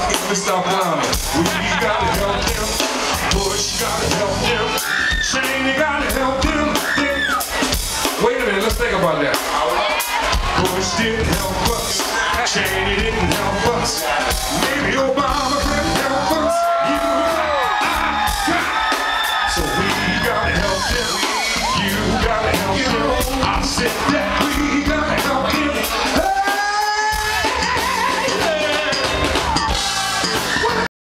if we stop clowning. We gotta help them. Push, gotta help them. Shane, you gotta help them. Wait a minute, let's think about that. Push didn't help us. Shane, he didn't help us. Maybe your